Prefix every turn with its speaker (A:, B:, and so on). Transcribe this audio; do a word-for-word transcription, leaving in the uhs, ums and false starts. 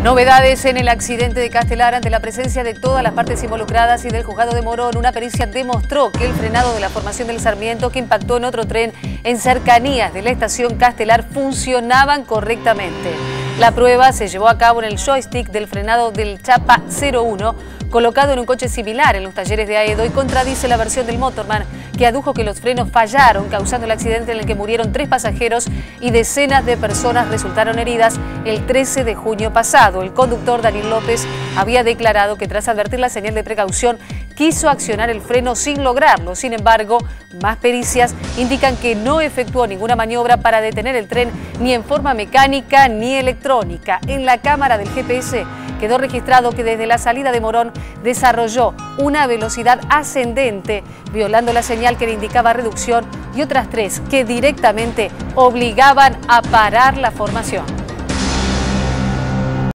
A: Novedades en el accidente de Castelar. Ante la presencia de todas las partes involucradas y del juzgado de Morón, una pericia demostró que el frenado de la formación del Sarmiento, que impactó en otro tren en cercanías de la estación Castelar, funcionaban correctamente. La prueba se llevó a cabo en el joystick del frenado del Chapa cero uno, colocado en un coche similar en los talleres de Aedo, y contradice la versión del motorman, que adujo que los frenos fallaron, causando el accidente en el que murieron tres pasajeros y decenas de personas resultaron heridas el trece de junio pasado. El conductor, Daniel López, había declarado que tras advertir la señal de precaución quiso accionar el freno sin lograrlo. Sin embargo, más pericias indican que no efectuó ninguna maniobra para detener el tren, ni en forma mecánica ni electrónica. En la cámara del G P S quedó registrado que desde la salida de Morón desarrolló una velocidad ascendente, violando la señal que le indicaba reducción, y otras tres que directamente obligaban a parar la formación.